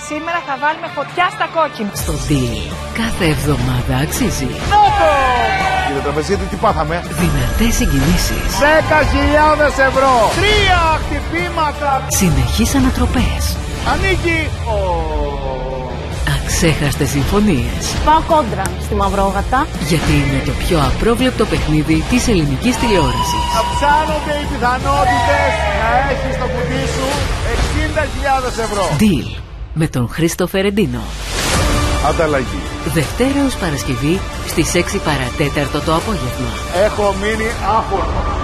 σήμερα θα βάλουμε φωτιά στα κόκκινα. Στο Deal κάθε εβδομάδα αξίζει. Νότο! Κύριε Τραπεζίτη, τι πάθαμε? Δυνατές συγκινήσεις. 10.000 ευρώ. 3 χτυπήματα. Συνεχείς ανατροπές. Ανήκει. Αξέχαστες συμφωνίες. Πάω κόντρα στη Μαυρόγατα. Γιατί είναι το πιο απρόβλεπτο παιχνίδι της ελληνικής τηλεόρασης. Αυξάνονται οι πιθανότητες να έχεις στο κουτί σου 60.000 ευρώ. Deal με τον Χρήστο Φερεντίνο. Ανταλλαγή. Δευτέρα ως Παρασκευή στις 6 παρατέταρτο το απόγευμα. Έχω μείνει άφωνο.